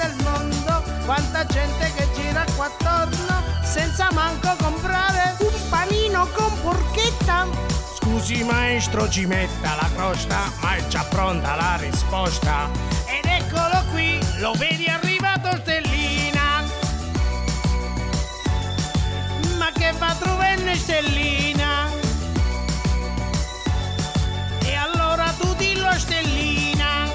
del mondo, quanta gente che gira qua attorno senza manco comprare un panino con porchetta. Scusi maestro, ci metta la crosta, ma è già pronta la risposta. Ed eccolo qui, lo vedi arrivato Stellina. Ma che va trovando Stellina? E allora tu dillo Stellina.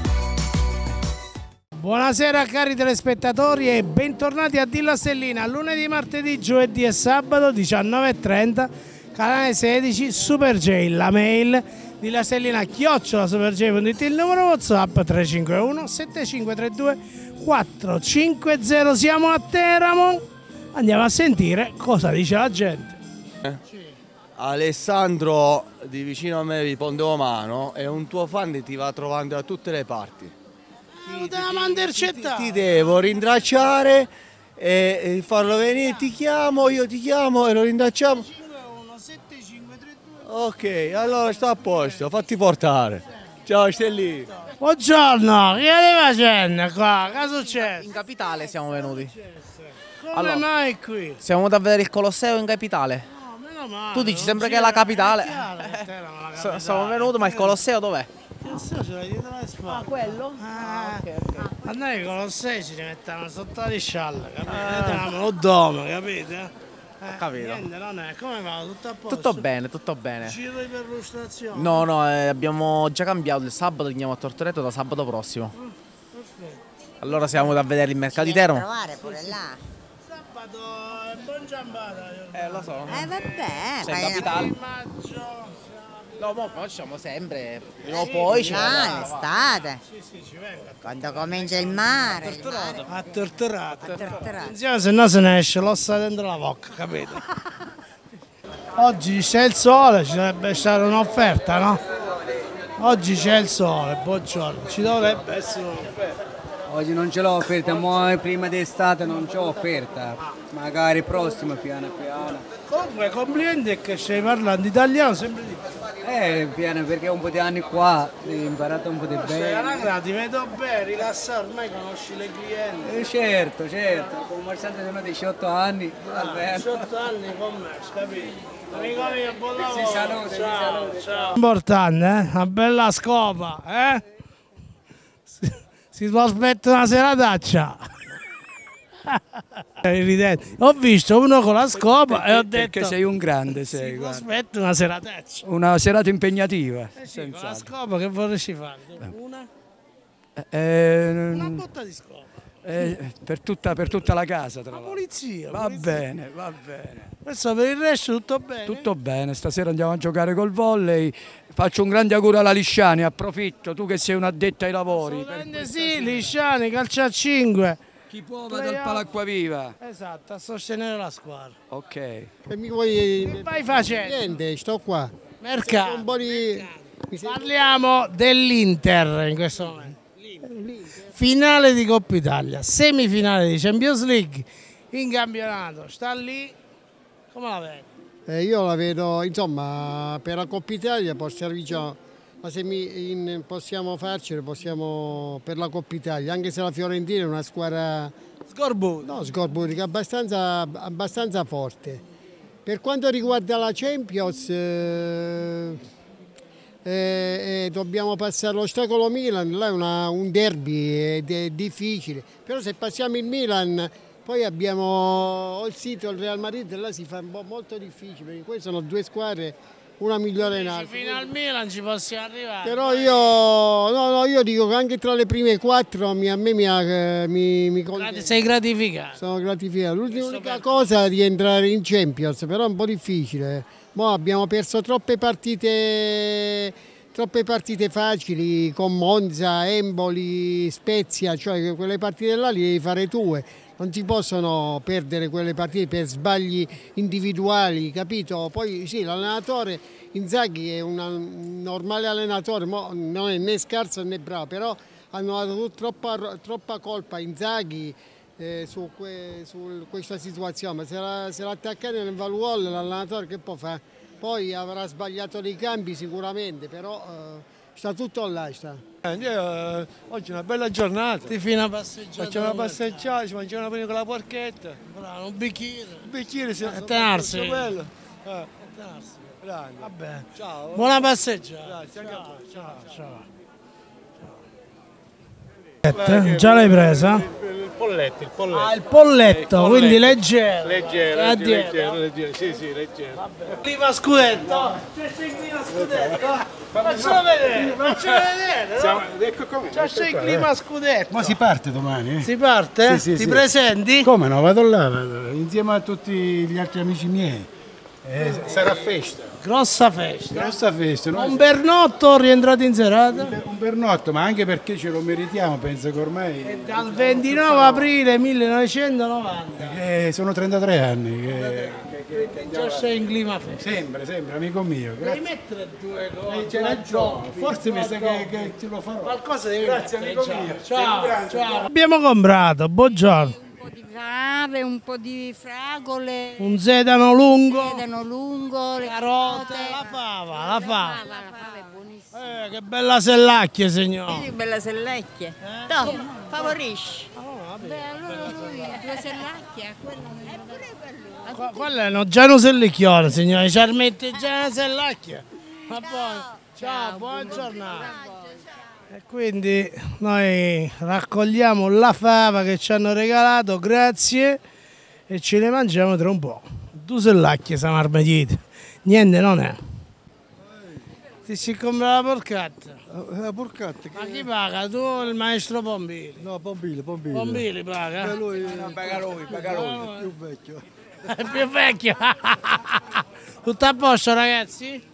Buonasera cari telespettatori e bentornati a Dillo Stellina. Lunedì, martedì, giovedì e sabato 19:30, canale 16 Super J, la mail di La Stellina @superj.it, il numero WhatsApp 351 7532 450. Siamo a Teramo, andiamo a sentire cosa dice la gente. Alessandro di vicino a me di Ponte Romano è un tuo fan e ti va trovando da tutte le parti. Ti devo rintracciare e farlo venire, ti chiamo, io ti chiamo e lo rintracciamo. Ok, allora sta a posto, fatti portare. Ciao Stellini. Buongiorno, che stai facendo qua? Che succede? In capitale siamo venuti. Come mai qui? Siamo venuti a vedere il Colosseo in capitale. No, meno male. Tu dici sempre che è la capitale. Siamo Siamo venuti, ma il Colosseo dov'è? Quello? A noi i Colossei ci mettono sotto la riscialla, capito? Andiamo lo dome, capito? Ho capito. Niente, non è. Come va? Tutto a posto? Tutto bene, tutto bene. Giro di perlustrazione? No, abbiamo già cambiato il sabato, andiamo a Tortoreto da sabato prossimo. Perfetto. Allora siamo venuti a vedere il mercato di Teramo. Provare pure là. Sabato è buon giambata. Lo so. Vabbè, Sei in capitale. Maggio. No, mo facciamo sempre. No, poi ci là, l'estate, Sì, ci venga. quando comincia il mare. A Tortorato. Tortorato. Attenzione, se no se ne esce l'ossa dentro la bocca, capito? Oggi c'è il sole, ci dovrebbe stare un'offerta, no? Oggi c'è il sole, buongiorno, ci dovrebbe essere un'offerta. Oggi non ce l'ho offerta, ma prima d'estate non c'ho offerta, magari prossimo piano piano. Comunque complimenti che stai parlando italiano sempre di più. Piano perché un po' di anni qua ho imparato un po' di Sei bene. anagrama, ti vedo bene, rilassato, ormai conosci le clienti. Certo, come commerciante sono 18 anni, va bene. 18 anni di commercio, capito? Amico mio, buon lavoro. salute, ciao, salute. ciao. Importante, una bella scopa, Si può aspettare una serataccia. Evidente. Ho visto uno con la scopa e ho detto Perché sei un grande, si sei, può guarda. aspettare una serataccia. Una serata impegnativa. Sì, con la scopa che vorresti fare? Una Eh, botta di scopa. per tutta la casa, tra La l'altro. polizia. Va bene, va bene. Questo per il resto tutto bene? Tutto bene, stasera andiamo a giocare col volley. Faccio un grande auguro alla Lisciani, approfitto, tu che sei un addetto ai lavori. Assolutamente sì, Lisciani, calcio a 5. Chi può va dal Palacquaviva. Esatto, a sostenere la squadra. Ok. E mi vuoi... Che vai facendo? Niente, sto qua. Mercato. Un po' di... Parliamo dell'Inter in questo momento. Finale di Coppa Italia, semifinale di Champions League, in campionato, sta lì, come la vedi? Io la vedo, insomma, per la Coppa Italia diciamo, ma se possiamo farcela, possiamo per la Coppa Italia, anche se la Fiorentina è una squadra Scorbuto. no, scorbutica, abbastanza forte. Per quanto riguarda la Champions, dobbiamo passare l'ostacolo Milan, là è un derby, è difficile, però se passiamo il Milan poi abbiamo il City o il Real Madrid, là si fa un po' molto difficile, perché queste sono due squadre, una migliore in alto. Fino al Milan ci possiamo arrivare. Però io dico che anche tra le prime quattro a me mi Sei gratificato. sono gratificato. L'unica cosa è di entrare in Champions, però è un po' difficile. Mo abbiamo perso troppe partite facili con Monza, Empoli, Spezia, cioè quelle partite là le devi fare tue. Non si possono perdere quelle partite per sbagli individuali, capito? Poi sì, l'allenatore Inzaghi è un normale allenatore, non è né scarso né bravo, però hanno dato troppa colpa a Inzaghi su questa situazione. Ma se l'attaccare nel Valuol, l'allenatore che può fare? Poi avrà sbagliato dei cambi sicuramente, però sta tutto là. Sta. Oggi è una bella giornata. Ti fai una passeggiata? Facciamo una passeggiata, ci mangiamo una con la porchetta. Bravo, un bicchiere. Un bicchiere, se tenarsi. bello. Grande. Vabbè. Ciao. Buona passeggiata. Grazie, anche a voi. Ciao. Già l'hai presa? Il polletto, il polletto. Ah, il polletto, quindi leggero. Leggero, Leggero. leggero, sì, leggero. Clima scudetto. C'è il clima scudetto. Faccelo vedere, no? Ecco come. C'è il clima scudetto. Ma si parte domani, Si parte? Sì, Ti sì. presenti? Come no? Vado là, insieme a tutti gli altri amici miei. Sarà festa. Grossa festa. Grossa festa, no? Un Bernotto rientrato in serata? Un Bernotto, ma anche perché ce lo meritiamo, penso che ormai Dal 29 aprile 1990. sono 33 anni che Già sei in clima festa. sempre, amico mio. Devi mettere due cose. C'è ragione, forse mi sa che ce lo farò. Qualcosa devi Grazie, mettere, amico ciao. mio. Ciao, ciao. Abbiamo comprato, buongiorno, Un po' di fave, un po' di fragole, un sedano lungo, sedano lungo, le carote, carote, la fava, la fava è buonissima. Che bella sellacchia, signore. Che bella sellecchia. No, favorisci. Beh, allora lui due sellacchie, Quello è un già un sellicchione, signore, ci mette già una sellacchia. Ma poi, ciao, buona giornata. E quindi noi raccogliamo la fava che ci hanno regalato, grazie, e ce le mangiamo tra un po'. Due sellacchie siamo armediti, niente non è. Ti si compra la porcata. La porcata. Ma chi paga? Tu o il maestro Pombili? No, Pombili. Pombili paga? Lui Paga lui. più vecchio. È più vecchio. Tutto a posto, ragazzi?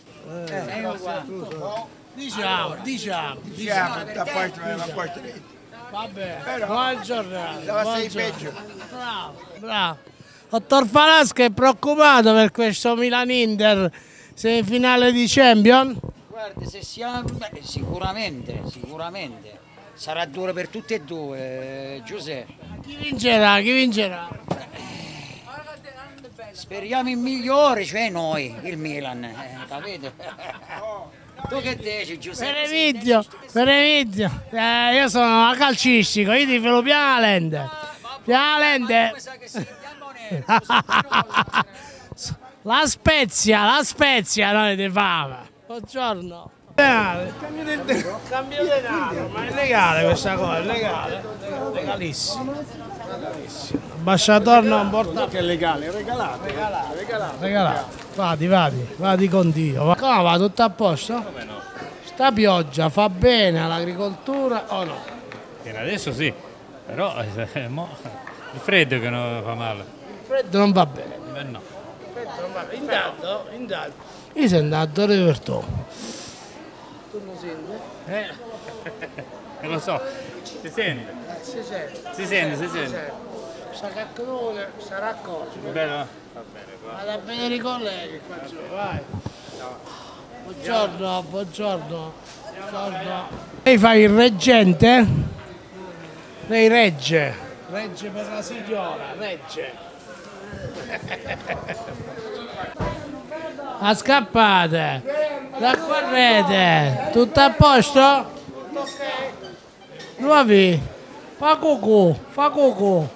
Diciamo. Vabbè, buona giornata. Bravo. Dottor Falasca è preoccupato per questo Milan-Inter semifinale di Champions? Guarda, se siamo, sicuramente, sarà dura per tutti e due, Giuseppe. Chi vincerà? Speriamo il migliore, cioè noi, il Milan, capito? Tu che dici, Giuseppe? Per Emilio. Io sono calcistico, io ti filo Pialente. La Spezia noi ti fava. Buongiorno. Cambio denaro, ma è legale questa cosa, è legale? Legalissimo. Ambasciatore non porta. Che è legale, è regalato. Vadi con Dio. Come va? Tutto a posto? Come no? Sta pioggia fa bene all'agricoltura o no? Fino adesso sì, però il freddo che non fa male. Il freddo non va bene. No. Intanto, io sono andato a Rivertò. Tu non senti? Lo so, si sente. Si sente. Sta caccone, sta raccolta. Bello? Va bene, qua. Vado a vedere i colleghi qua giù, vai. Buongiorno. Lei fa il reggente? Lei regge per la signora, regge. A scappate, da correte, tutto a posto? Nuovi, fa cucù.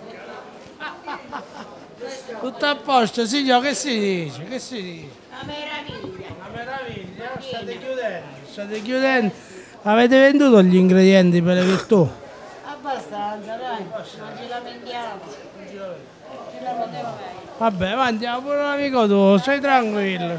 Tutto a posto, signor, che si dice? Una meraviglia, state chiudendo. Avete venduto gli ingredienti per le virtù? Abbastanza, dai, non ci lamentiamo. Vabbè, ma andiamo pure un amico tuo, stai tranquillo.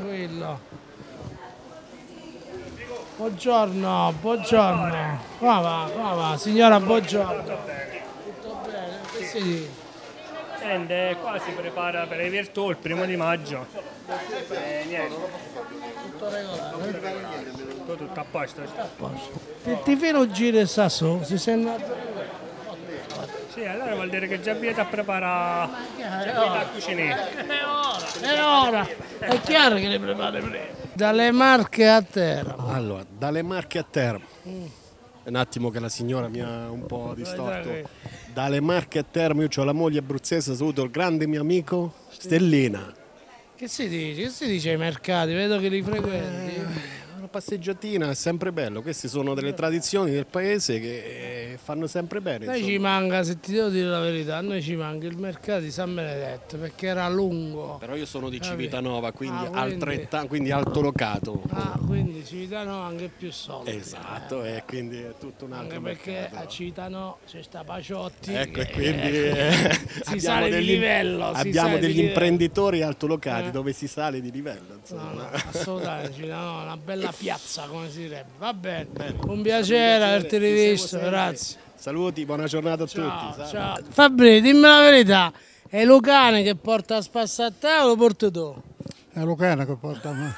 Buongiorno. Come va, signora, buongiorno. Tutto bene, che si dice? Niente, qua si prepara per le virtù il 1° di maggio. Niente. Tutto regolare. Tutto a posto. Ti fai un giro e sta su, si sente... Sì, allora vuol dire che già vieta a preparare a cucinare. È ora, è chiaro che le prepari prima. Dalle Marche a Teramo. Allora, dalle Marche a Teramo. Un attimo che la signora mi ha un po' distorto. Dalle Marche a Teramo, io ho la moglie abruzzese, saluto il grande mio amico Stellina. Che si dice ai mercati? Vedo che li frequenti. passeggiatina è sempre bello, queste sono delle tradizioni del paese che fanno sempre bene. Noi ci manca, se ti devo dire la verità, a noi ci manca il mercato di San Benedetto perché era lungo. Però io sono di Civitanova, quindi, quindi... quindi altolocato. Quindi Civitanova anche più soldi. Esatto, e quindi è tutto un altro anche perché mercato. a Civitanova c'è sta Paciotti. Ecco, e quindi si sale di livello. Abbiamo degli imprenditori altolocati dove si sale di livello. No, assolutamente, una bella piazza, come si direbbe. Va bene, un piacere averti rivisto, grazie. Saluti, buona giornata a tutti. Ciao. Fabri, dimmi la verità, è Lucane che porta a spassare a te o lo porto tu? È Lucane che porta a me.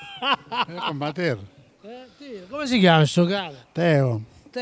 Con Matera. Come si chiama questo cane? Teo.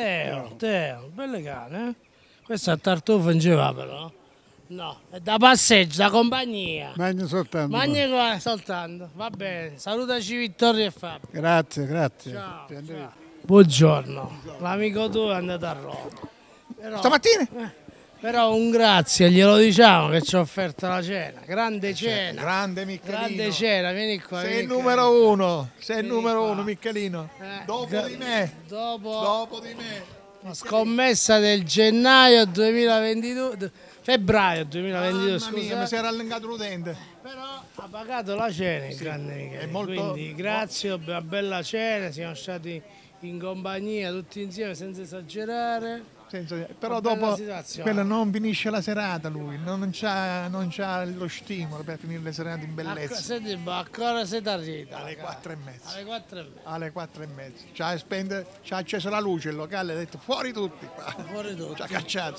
Teo, belle cane, eh? Questo a tartufo non ci va però. No, è da passeggio, da compagnia. Magna soltanto. Magna qua soltanto, va bene. Salutaci Vittorio e Fabio. Grazie. Ciao. Buongiorno. L'amico tuo è andato a Roma. Stamattina? Però un grazie, glielo diciamo che ci ha offerto la cena. Grande cena. Grande Michelino. Grande cena, vieni qua. Sei il numero uno. Sei il numero uno, Michelino. Dopo di me. Dopo di me. Una scommessa del gennaio 2022. Febbraio 2022, Mamma mia, mi si era allungato l'utente. Però ha pagato la cena il grande Michele. Quindi grazie, una bella cena, siamo stati in compagnia tutti insieme senza esagerare. Però dopo quella non finisce la serata lui, non c'ha lo stimolo per finire le serate in bellezza. Senti, a che ora siete arrivati? Alle 4:30. Alle 4:30. Alle 4:30. C'ha acceso la luce il locale, ha detto fuori tutti qua. Fuori tutti. Ci ha cacciato.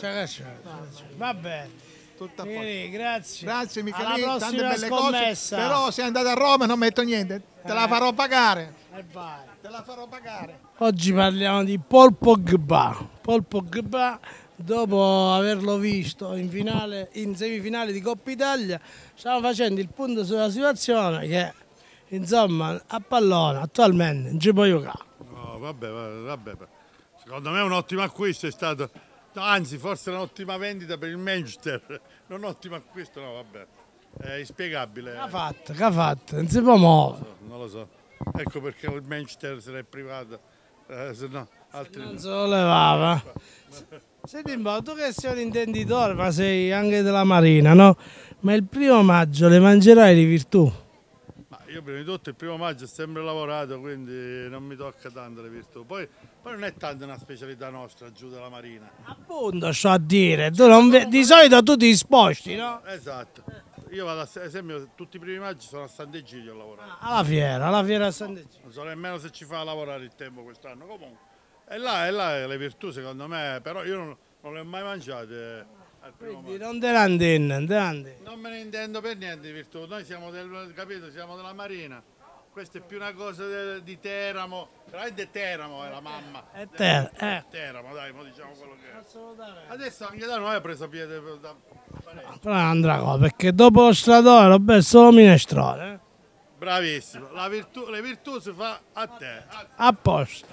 Va bene. Tutto a posto. Grazie. Grazie Michelino, alla tante prossima belle scommessa. cose. Però se andate a Roma non metto niente, te la farò pagare. Vai. Te la farò pagare. Oggi parliamo di Paul Pogba. Paul Pogba, dopo averlo visto in semifinale di Coppa Italia, stiamo facendo il punto sulla situazione che, insomma, a pallone attualmente non ci può giocare. No, vabbè. Secondo me è un ottimo acquisto, è stato, anzi forse un'ottima vendita per il Manchester, non un ottimo acquisto, no vabbè, è inspiegabile. Che ha fatto? Non si può muovere. Non lo so, ecco perché il Manchester se n'è privato, se no altri non se lo levava. Senti un po', tu che sei un intenditore, ma sei anche della Marina, no? Ma il 1° maggio le mangerai di virtù? Ma io prima di tutto il 1° maggio ho sempre lavorato, quindi non mi tocca tanto le virtù. Poi non è tanto una specialità nostra giù della Marina. Appunto, sto a dire, di solito tu ti sposti, no? Esatto. Io vado, ad esempio, tutti i 1° maggio sono a Sant'Egidio a lavorare. Alla fiera a Sant'Egidio. Non so nemmeno se ci fa lavorare il tempo quest'anno, comunque. E là le virtù secondo me, però io non le ho mai mangiate al 1° maggio. Quindi non te ne intendi. Non me ne intendo per niente di virtù, noi siamo siamo della Marina. Questa è più una cosa di Teramo, veramente Teramo è la mamma. È Teramo, dai, diciamo quello che è. Assolutamente. Adesso anche da noi ha preso piede da però è un'altra cosa, perché dopo lo stradone lo beh solo minestrone. Bravissimo, le virtù si fa a te. A posto.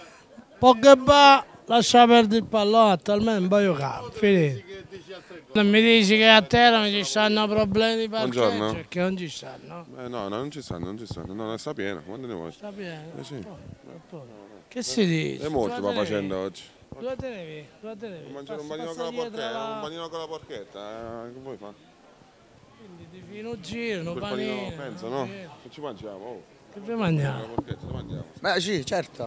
Pogba lascia perdere il pallone, attualmente un paio caro, finito. Non mi dici che a Teramo ci stanno problemi di parcheggio, perché non ci stanno? No, non ci stanno, no, sta piena, quando ne vuoi? Sta piena? Sì. Che si dice? E molto va facendo oggi. Dove tenevi? Mangiare un panino con la porchetta, che vuoi fare? Quindi ti fino un giro, un panino. Penso, no? Che ci mangiamo? Che vi mangiamo? La porchetta, mangiamo. Beh sì, certo.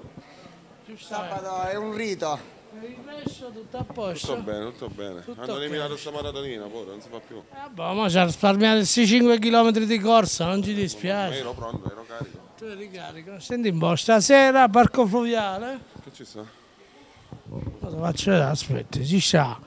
Sabato è un rito. Il resto tutto a posto? Tutto bene. Hanno eliminato questa maratonina, poi non si fa più. Ma ci ha risparmiato questi 5 km di corsa, non ci dispiace. Ero pronto, ero carico. Tu eri carico. Senti un po', stasera parco fluviale? Che ci sta? Cosa faccio vedere? Aspetta, ci sta.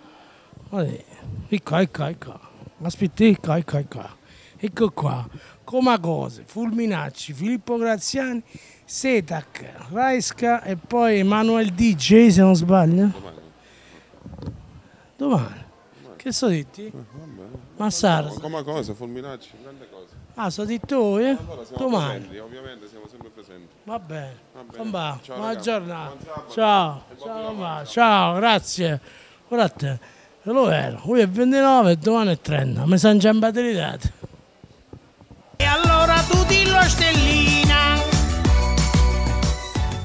Ecco. Aspetta, ecco. Ecco qua. Comacose, Fulminacci, Filippo Graziani, Setac, Raisca e poi Emanuel DJ, se non sbaglio. Domani. Che so ditti? Massara. Come cosa, Fulminacci, grande cosa. Ah, so di tu, eh? Allora siamo domani. Presenti, ovviamente siamo sempre presenti. Va bene. Ciao, Buona giornata. Ciao, grazie. Guardate, lo ero. Qui è 29 e domani è 30. Mi sono già imbatteridati. E allora tu dillo Stellino.